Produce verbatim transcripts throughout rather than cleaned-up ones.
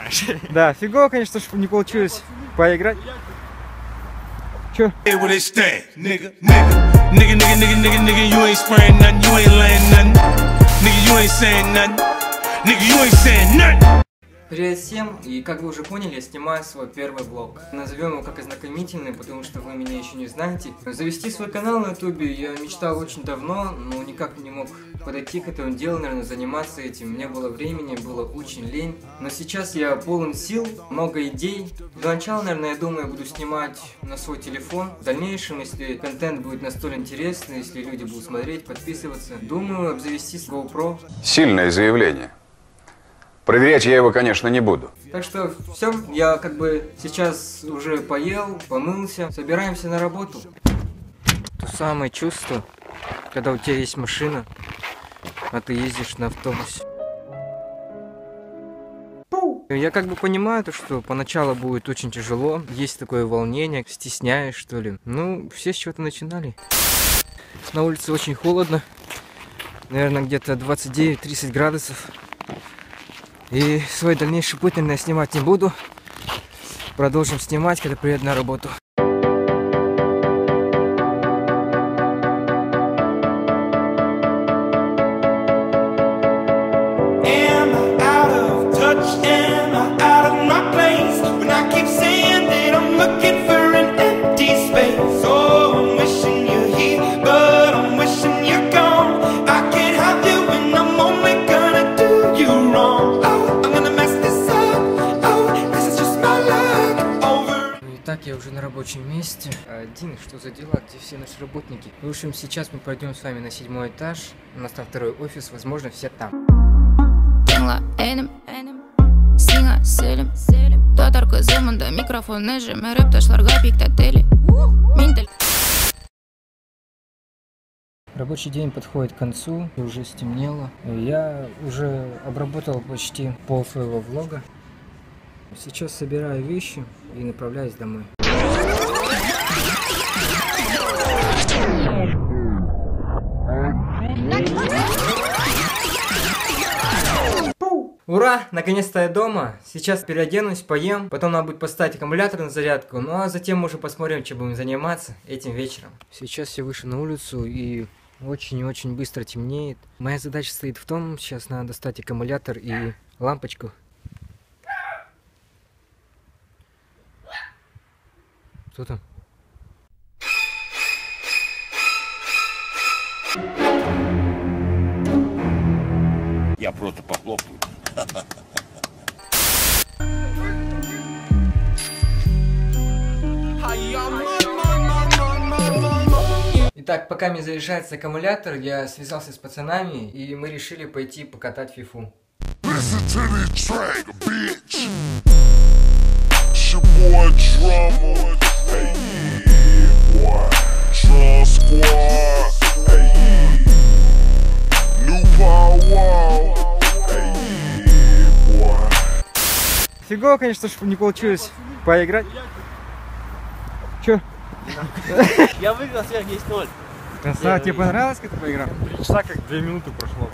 понимаешь. Да, фигово, конечно, что не получилось поиграть. Чё? Привет всем, и как вы уже поняли, я снимаю свой первый влог. Назовем его как ознакомительный, потому что вы меня еще не знаете. Завести свой канал на ютубе я мечтал очень давно, но никак не мог подойти к этому делу, наверное, заниматься этим. Не было времени, было очень лень. Но сейчас я полон сил, много идей. Для начала, наверное, я думаю, я буду снимать на свой телефон. В дальнейшем, если контент будет настолько интересный, если люди будут смотреть, подписываться, думаю обзавестись GoPro. Сильное заявление. Проверять я его, конечно, не буду. Так что все, я как бы сейчас уже поел, помылся, собираемся на работу. То самое чувство, когда у тебя есть машина, а ты ездишь на автобусе. Я как бы понимаю то, что поначалу будет очень тяжело, есть такое волнение, стесняешь что ли. Ну, все с чего-то начинали. На улице очень холодно, наверное, где-то двадцать девять — тридцать градусов. И свой дальнейший путь, наверное, снимать не буду. Продолжим снимать, когда приеду на работу. Я уже на рабочем месте. Дин, что за дела? Где все наши работники? В общем, сейчас мы пойдем с вами на седьмой этаж. У нас там второй офис, возможно, все там. Рабочий день подходит к концу, и уже стемнело. Я уже обработал почти пол своего влога. Сейчас собираю вещи и направляюсь домой. Ура! Наконец-то я дома. Сейчас переоденусь, поем. Потом надо будет поставить аккумулятор на зарядку. Ну а затем мы уже посмотрим, чем будем заниматься этим вечером. Сейчас я вышел на улицу и очень и очень быстро темнеет. Моя задача стоит в том, сейчас надо достать аккумулятор и лампочку. Кто там? Я просто похлопаю. Итак, пока мне заряжается аккумулятор, я связался с пацанами, и мы решили пойти покатать фифу. Фигово, конечно, что не получилось поиграть. Чё? Я выиграл сверх десять ноль. Красава, тебе понравилось, как ты поиграл? Три часа как две минуты прошло.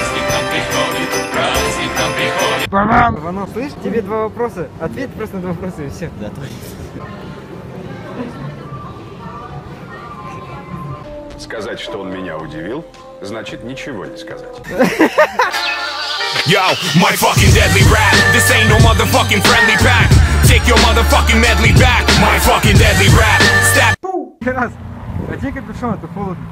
Иванов, слышь, тебе два вопроса. Ответь просто на два вопроса и все. Да, Сказать, что он меня удивил, значит ничего не сказать. Yo, my fucking deadly rap. This ain't no motherfucking friendly pack. Take your motherfucking medley back. My fucking deadly rap. Step. Раз. Одень капюшон, это холодно.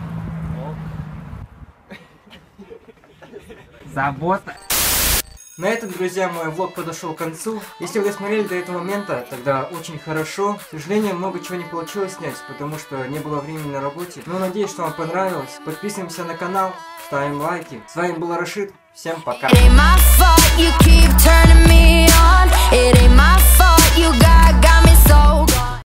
Забота. На этом, друзья, мой влог подошел к концу. Если вы досмотрели до этого момента, тогда очень хорошо. К сожалению, много чего не получилось снять, потому что не было времени на работе. Но надеюсь, что вам понравилось. Подписываемся на канал, ставим лайки. С вами был Рашид. Всем пока. It ain't my fault you keep turning me on. It ain't my fault you got, got